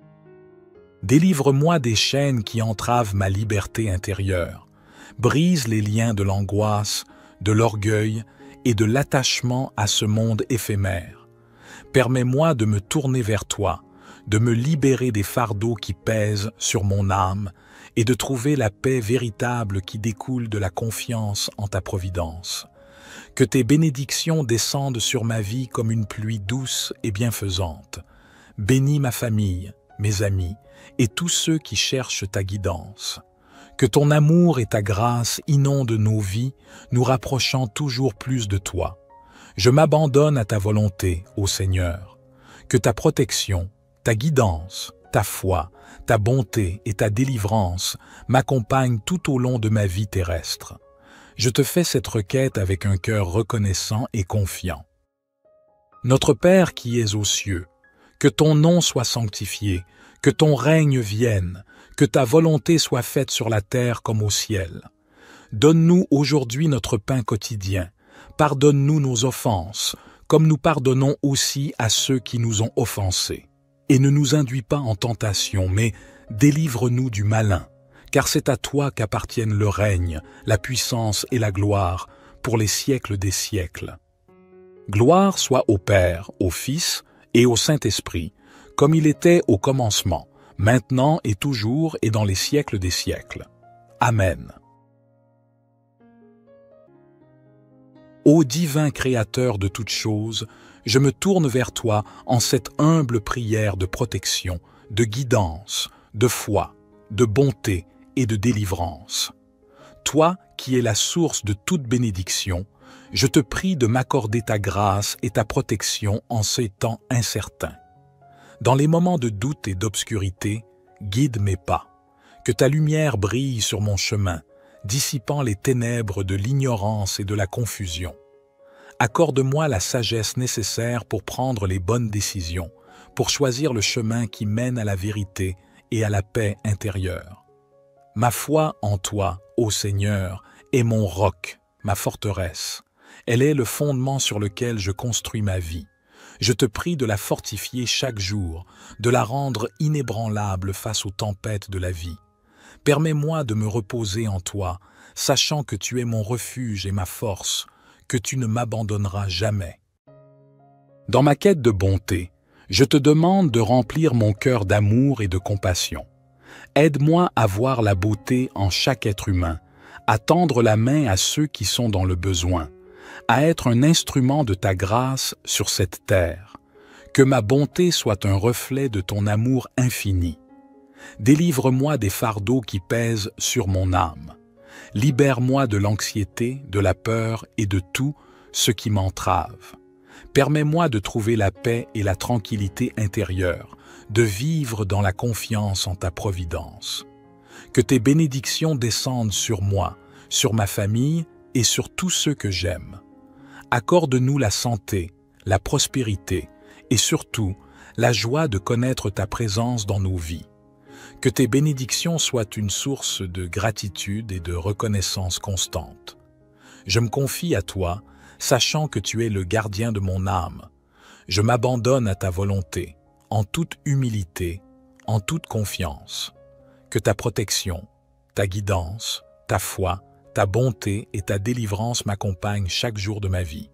Délivre-moi des chaînes qui entravent ma liberté intérieure. Brise les liens de l'angoisse, de l'orgueil et de l'attachement à ce monde éphémère. Permets-moi de me tourner vers toi, de me libérer des fardeaux qui pèsent sur mon âme et de trouver la paix véritable qui découle de la confiance en ta providence. Que tes bénédictions descendent sur ma vie comme une pluie douce et bienfaisante. Bénis ma famille, mes amis et tous ceux qui cherchent ta guidance. Que ton amour et ta grâce inondent nos vies, nous rapprochant toujours plus de toi. Je m'abandonne à ta volonté, ô Seigneur. Que ta protection, ta guidance, ta foi, ta bonté et ta délivrance m'accompagnent tout au long de ma vie terrestre. Je te fais cette requête avec un cœur reconnaissant et confiant. Notre Père qui es aux cieux, que ton nom soit sanctifié, que ton règne vienne, que ta volonté soit faite sur la terre comme au ciel. Donne-nous aujourd'hui notre pain quotidien. Pardonne-nous nos offenses, comme nous pardonnons aussi à ceux qui nous ont offensés. Et ne nous induis pas en tentation, mais délivre-nous du malin, car c'est à toi qu'appartiennent le règne, la puissance et la gloire pour les siècles des siècles. Gloire soit au Père, au Fils et au Saint-Esprit, comme il était au commencement, maintenant et toujours et dans les siècles des siècles. Amen. Ô divin Créateur de toutes choses, je me tourne vers toi en cette humble prière de protection, de guidance, de foi, de bonté et de délivrance. Toi qui es la source de toute bénédiction, je te prie de m'accorder ta grâce et ta protection en ces temps incertains. Dans les moments de doute et d'obscurité, guide mes pas. Que ta lumière brille sur mon chemin, dissipant les ténèbres de l'ignorance et de la confusion. Accorde-moi la sagesse nécessaire pour prendre les bonnes décisions, pour choisir le chemin qui mène à la vérité et à la paix intérieure. Ma foi en toi, ô Seigneur, est mon roc, ma forteresse. Elle est le fondement sur lequel je construis ma vie. Je te prie de la fortifier chaque jour, de la rendre inébranlable face aux tempêtes de la vie. Permets-moi de me reposer en toi, sachant que tu es mon refuge et ma force, que tu ne m'abandonneras jamais. Dans ma quête de bonté, je te demande de remplir mon cœur d'amour et de compassion. Aide-moi à voir la beauté en chaque être humain, à tendre la main à ceux qui sont dans le besoin, à être un instrument de ta grâce sur cette terre. Que ma bonté soit un reflet de ton amour infini. Délivre-moi des fardeaux qui pèsent sur mon âme. Libère-moi de l'anxiété, de la peur et de tout ce qui m'entrave. Permets-moi de trouver la paix et la tranquillité intérieure, de vivre dans la confiance en ta providence. Que tes bénédictions descendent sur moi, sur ma famille et sur tous ceux que j'aime. Accorde-nous la santé, la prospérité et surtout la joie de connaître ta présence dans nos vies. Que tes bénédictions soient une source de gratitude et de reconnaissance constante. Je me confie à toi, sachant que tu es le gardien de mon âme. Je m'abandonne à ta volonté, en toute humilité, en toute confiance. Que ta protection, ta guidance, ta foi, ta bonté et ta délivrance m'accompagnent chaque jour de ma vie.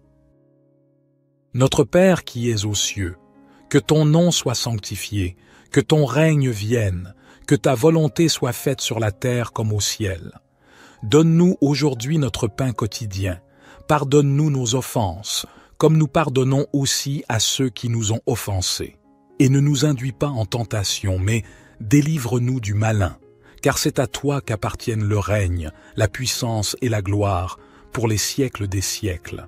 Notre Père qui es aux cieux, que ton nom soit sanctifié, que ton règne vienne, que ta volonté soit faite sur la terre comme au ciel. Donne-nous aujourd'hui notre pain quotidien. Pardonne-nous nos offenses, comme nous pardonnons aussi à ceux qui nous ont offensés. Et ne nous induis pas en tentation, mais délivre-nous du malin, car c'est à toi qu'appartiennent le règne, la puissance et la gloire, pour les siècles des siècles.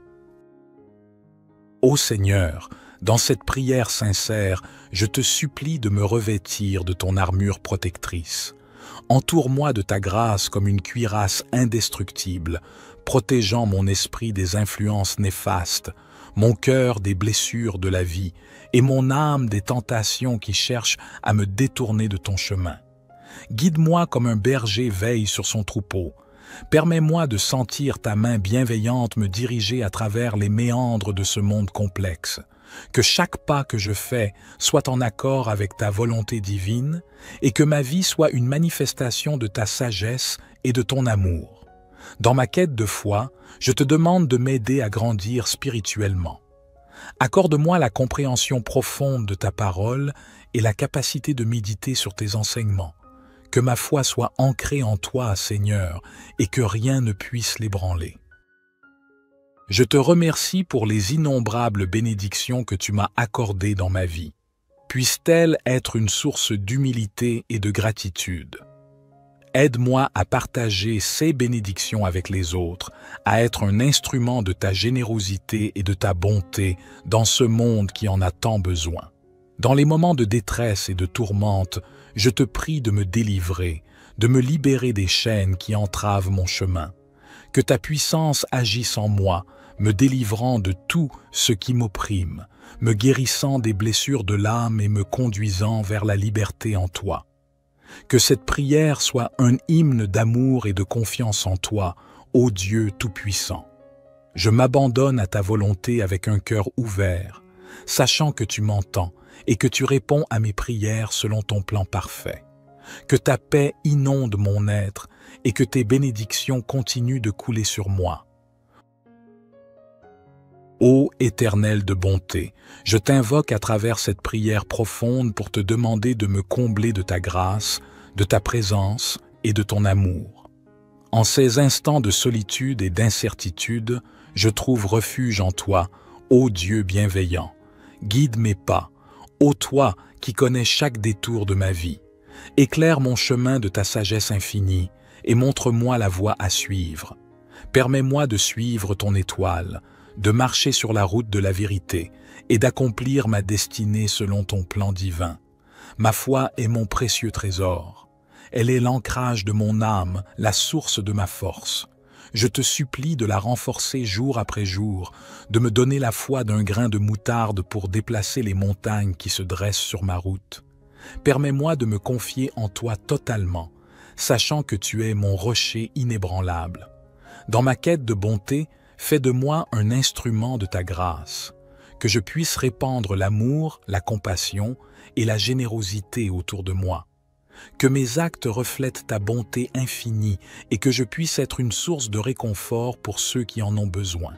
Ô Seigneur, dans cette prière sincère, je te supplie de me revêtir de ton armure protectrice. Entoure-moi de ta grâce comme une cuirasse indestructible, protégeant mon esprit des influences néfastes, mon cœur des blessures de la vie et mon âme des tentations qui cherchent à me détourner de ton chemin. Guide-moi comme un berger veille sur son troupeau. Permets-moi de sentir ta main bienveillante me diriger à travers les méandres de ce monde complexe. Que chaque pas que je fais soit en accord avec ta volonté divine et que ma vie soit une manifestation de ta sagesse et de ton amour. Dans ma quête de foi, je te demande de m'aider à grandir spirituellement. Accorde-moi la compréhension profonde de ta parole et la capacité de méditer sur tes enseignements. Que ma foi soit ancrée en toi, Seigneur, et que rien ne puisse l'ébranler. Je te remercie pour les innombrables bénédictions que tu m'as accordées dans ma vie. Puisse-t-elle être une source d'humilité et de gratitude. Aide-moi à partager ces bénédictions avec les autres, à être un instrument de ta générosité et de ta bonté dans ce monde qui en a tant besoin. Dans les moments de détresse et de tourmente, je te prie de me délivrer, de me libérer des chaînes qui entravent mon chemin. Que ta puissance agisse en moi, me délivrant de tout ce qui m'opprime, me guérissant des blessures de l'âme et me conduisant vers la liberté en toi. Que cette prière soit un hymne d'amour et de confiance en toi, ô Dieu Tout-Puissant. Je m'abandonne à ta volonté avec un cœur ouvert, sachant que tu m'entends et que tu réponds à mes prières selon ton plan parfait. Que ta paix inonde mon être et que tes bénédictions continuent de couler sur moi. Ô Éternel de bonté, je t'invoque à travers cette prière profonde pour te demander de me combler de ta grâce, de ta présence et de ton amour. En ces instants de solitude et d'incertitude, je trouve refuge en toi, ô Dieu bienveillant. Guide mes pas, ô toi qui connais chaque détour de ma vie. Éclaire mon chemin de ta sagesse infinie et montre-moi la voie à suivre. Permets-moi de suivre ton étoile, de marcher sur la route de la vérité et d'accomplir ma destinée selon ton plan divin. Ma foi est mon précieux trésor. Elle est l'ancrage de mon âme, la source de ma force. Je te supplie de la renforcer jour après jour, de me donner la foi d'un grain de moutarde pour déplacer les montagnes qui se dressent sur ma route. Permets-moi de me confier en toi totalement, sachant que tu es mon rocher inébranlable. Dans ma quête de bonté, fais de moi un instrument de ta grâce, que je puisse répandre l'amour, la compassion et la générosité autour de moi. Que mes actes reflètent ta bonté infinie et que je puisse être une source de réconfort pour ceux qui en ont besoin.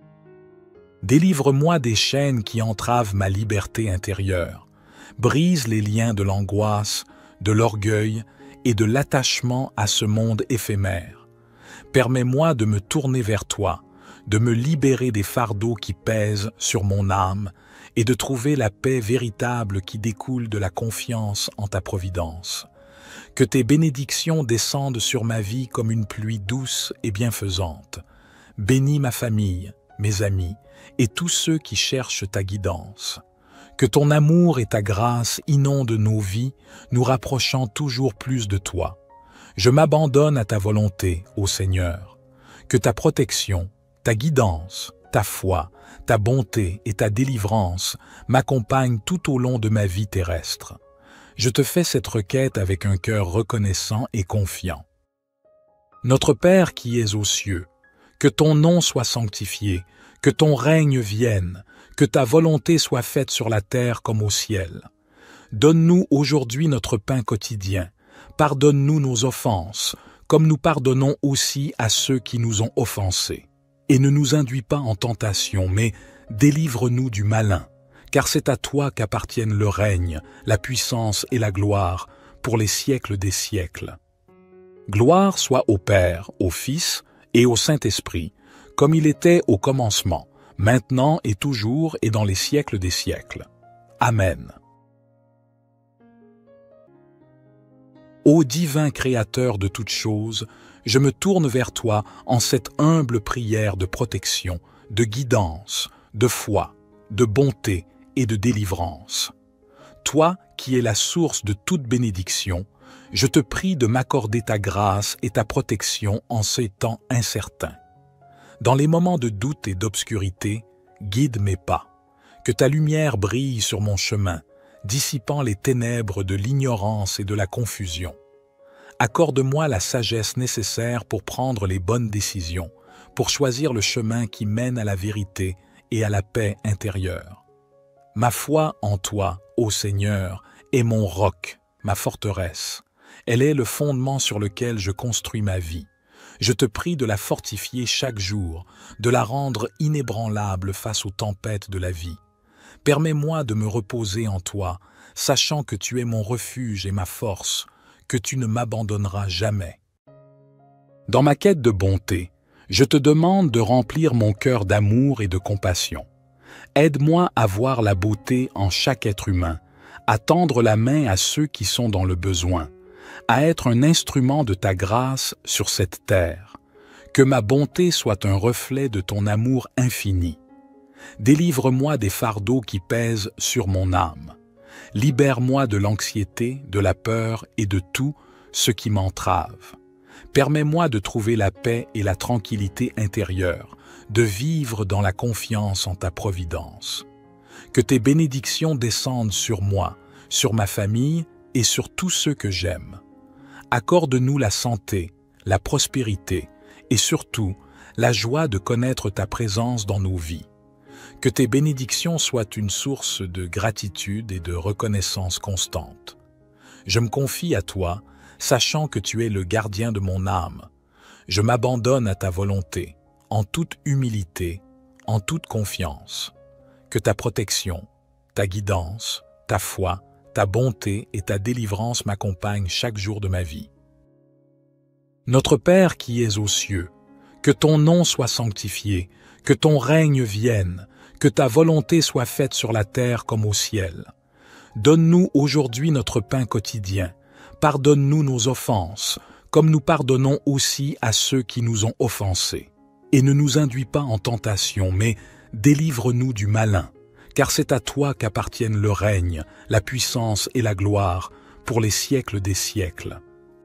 Délivre-moi des chaînes qui entravent ma liberté intérieure. Brise les liens de l'angoisse, de l'orgueil et de l'attachement à ce monde éphémère. Permets-moi de me tourner vers toi, de me libérer des fardeaux qui pèsent sur mon âme et de trouver la paix véritable qui découle de la confiance en ta providence. Que tes bénédictions descendent sur ma vie comme une pluie douce et bienfaisante. Bénis ma famille, mes amis et tous ceux qui cherchent ta guidance. Que ton amour et ta grâce inondent nos vies, nous rapprochant toujours plus de toi. Je m'abandonne à ta volonté, ô Seigneur. Que ta protection, ta guidance, ta foi, ta bonté et ta délivrance m'accompagnent tout au long de ma vie terrestre. Je te fais cette requête avec un cœur reconnaissant et confiant. Notre Père qui es aux cieux, que ton nom soit sanctifié, que ton règne vienne, que ta volonté soit faite sur la terre comme au ciel. Donne-nous aujourd'hui notre pain quotidien. Pardonne-nous nos offenses, comme nous pardonnons aussi à ceux qui nous ont offensés. Et ne nous induis pas en tentation, mais délivre-nous du malin, car c'est à toi qu'appartiennent le règne, la puissance et la gloire, pour les siècles des siècles. Gloire soit au Père, au Fils et au Saint-Esprit, comme il était au commencement, maintenant et toujours et dans les siècles des siècles. Amen. Ô divin Créateur de toutes choses, je me tourne vers toi en cette humble prière de protection, de guidance, de foi, de bonté et de délivrance. Toi qui es la source de toute bénédiction, je te prie de m'accorder ta grâce et ta protection en ces temps incertains. Dans les moments de doute et d'obscurité, guide mes pas. Que ta lumière brille sur mon chemin, dissipant les ténèbres de l'ignorance et de la confusion. Accorde-moi la sagesse nécessaire pour prendre les bonnes décisions, pour choisir le chemin qui mène à la vérité et à la paix intérieure. Ma foi en toi, ô Seigneur, est mon roc, ma forteresse. Elle est le fondement sur lequel je construis ma vie. Je te prie de la fortifier chaque jour, de la rendre inébranlable face aux tempêtes de la vie. Permets-moi de me reposer en toi, sachant que tu es mon refuge et ma force, que tu ne m'abandonneras jamais. Dans ma quête de bonté, je te demande de remplir mon cœur d'amour et de compassion. Aide-moi à voir la beauté en chaque être humain, à tendre la main à ceux qui sont dans le besoin, à être un instrument de ta grâce sur cette terre. Que ma bonté soit un reflet de ton amour infini. Délivre-moi des fardeaux qui pèsent sur mon âme. Libère-moi de l'anxiété, de la peur et de tout ce qui m'entrave. Permets-moi de trouver la paix et la tranquillité intérieure, de vivre dans la confiance en ta providence. Que tes bénédictions descendent sur moi, sur ma famille et sur tous ceux que j'aime. Accorde-nous la santé, la prospérité et surtout la joie de connaître ta présence dans nos vies. Que tes bénédictions soient une source de gratitude et de reconnaissance constante. Je me confie à toi, sachant que tu es le gardien de mon âme. Je m'abandonne à ta volonté, en toute humilité, en toute confiance. Que ta protection, ta guidance, ta foi, ta bonté et ta délivrance m'accompagnent chaque jour de ma vie. Notre Père qui es aux cieux, que ton nom soit sanctifié, que ton règne vienne, que ta volonté soit faite sur la terre comme au ciel. Donne-nous aujourd'hui notre pain quotidien. Pardonne-nous nos offenses, comme nous pardonnons aussi à ceux qui nous ont offensés. Et ne nous induis pas en tentation, mais délivre-nous du malin, car c'est à toi qu'appartiennent le règne, la puissance et la gloire, pour les siècles des siècles.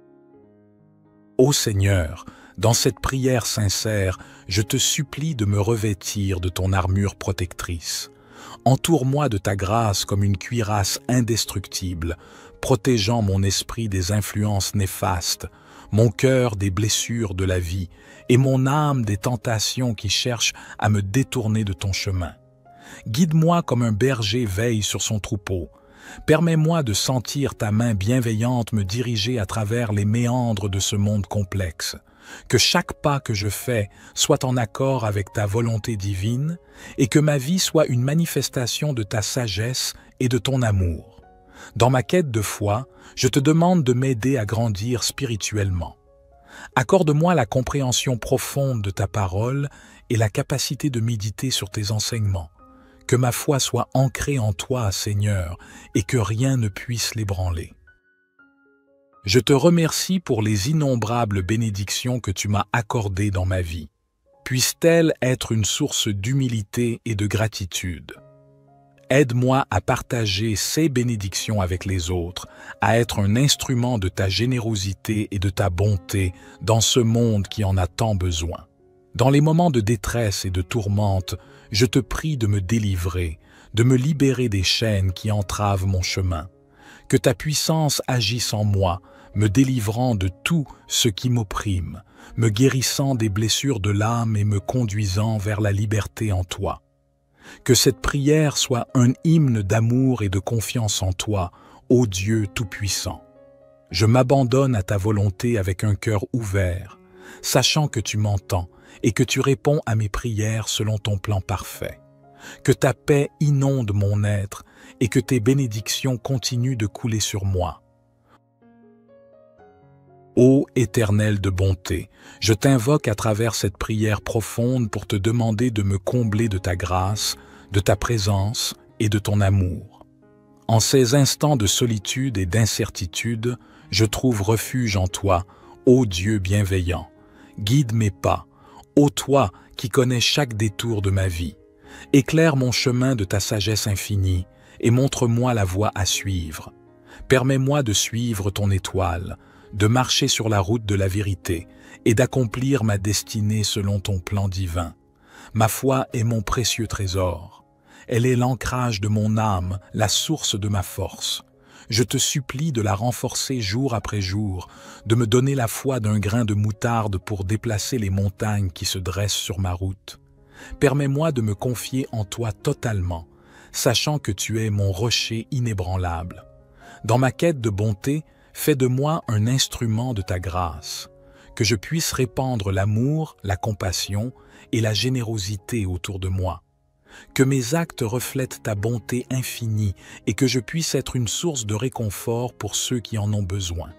Ô Seigneur, dans cette prière sincère, je te supplie de me revêtir de ton armure protectrice. Entoure-moi de ta grâce comme une cuirasse indestructible, protégeant mon esprit des influences néfastes, mon cœur des blessures de la vie et mon âme des tentations qui cherchent à me détourner de ton chemin. Guide-moi comme un berger veille sur son troupeau. Permets-moi de sentir ta main bienveillante me diriger à travers les méandres de ce monde complexe. Que chaque pas que je fais soit en accord avec ta volonté divine et que ma vie soit une manifestation de ta sagesse et de ton amour. Dans ma quête de foi, je te demande de m'aider à grandir spirituellement. Accorde-moi la compréhension profonde de ta parole et la capacité de méditer sur tes enseignements. Que ma foi soit ancrée en toi, Seigneur, et que rien ne puisse l'ébranler. Je te remercie pour les innombrables bénédictions que tu m'as accordées dans ma vie. Puissent-elles être une source d'humilité et de gratitude. Aide-moi à partager ces bénédictions avec les autres, à être un instrument de ta générosité et de ta bonté dans ce monde qui en a tant besoin. Dans les moments de détresse et de tourmente, je te prie de me délivrer, de me libérer des chaînes qui entravent mon chemin. Que ta puissance agisse en moi, me délivrant de tout ce qui m'opprime, me guérissant des blessures de l'âme et me conduisant vers la liberté en toi. Que cette prière soit un hymne d'amour et de confiance en toi, ô Dieu Tout-Puissant. Je m'abandonne à ta volonté avec un cœur ouvert, sachant que tu m'entends et que tu réponds à mes prières selon ton plan parfait. Que ta paix inonde mon être et que tes bénédictions continuent de couler sur moi. Ô Éternel de bonté, je t'invoque à travers cette prière profonde pour te demander de me combler de ta grâce, de ta présence et de ton amour. En ces instants de solitude et d'incertitude, je trouve refuge en toi, ô Dieu bienveillant. Guide mes pas, ô toi qui connais chaque détour de ma vie. Éclaire mon chemin de ta sagesse infinie et montre-moi la voie à suivre. Permets-moi de suivre ton étoile, de marcher sur la route de la vérité et d'accomplir ma destinée selon ton plan divin. Ma foi est mon précieux trésor. Elle est l'ancrage de mon âme, la source de ma force. Je te supplie de la renforcer jour après jour, de me donner la foi d'un grain de moutarde pour déplacer les montagnes qui se dressent sur ma route. Permets-moi de me confier en toi totalement, sachant que tu es mon rocher inébranlable. Dans ma quête de bonté, fais de moi un instrument de ta grâce, que je puisse répandre l'amour, la compassion et la générosité autour de moi. Que mes actes reflètent ta bonté infinie et que je puisse être une source de réconfort pour ceux qui en ont besoin.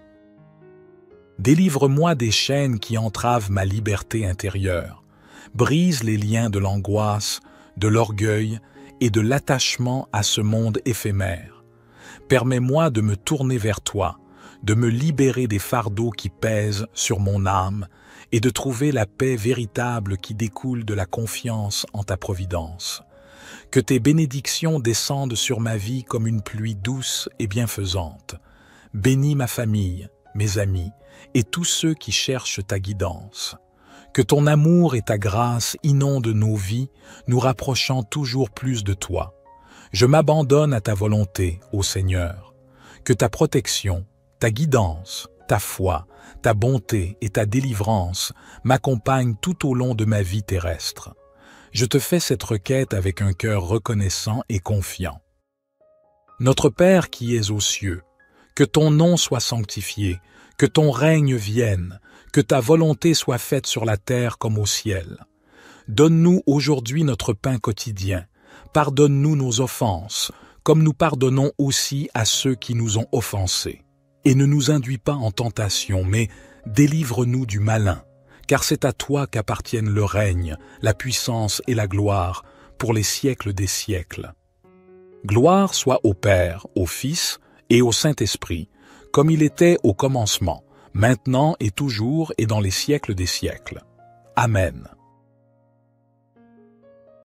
Délivre-moi des chaînes qui entravent ma liberté intérieure. Brise les liens de l'angoisse, de l'orgueil et de l'attachement à ce monde éphémère. Permets-moi de me tourner vers toi, de me libérer des fardeaux qui pèsent sur mon âme et de trouver la paix véritable qui découle de la confiance en ta providence. Que tes bénédictions descendent sur ma vie comme une pluie douce et bienfaisante. Bénis ma famille, mes amis et tous ceux qui cherchent ta guidance. Que ton amour et ta grâce inondent nos vies, nous rapprochant toujours plus de toi. Je m'abandonne à ta volonté, ô Seigneur. Que ta protection, ta guidance, ta foi, ta bonté et ta délivrance m'accompagnent tout au long de ma vie terrestre. Je te fais cette requête avec un cœur reconnaissant et confiant. Notre Père qui es aux cieux, que ton nom soit sanctifié, que ton règne vienne, que ta volonté soit faite sur la terre comme au ciel. Donne-nous aujourd'hui notre pain quotidien. Pardonne-nous nos offenses, comme nous pardonnons aussi à ceux qui nous ont offensés. Et ne nous induis pas en tentation, mais délivre-nous du malin, car c'est à toi qu'appartiennent le règne, la puissance et la gloire, pour les siècles des siècles. Gloire soit au Père, au Fils et au Saint-Esprit, comme il était au commencement, maintenant et toujours et dans les siècles des siècles. Amen.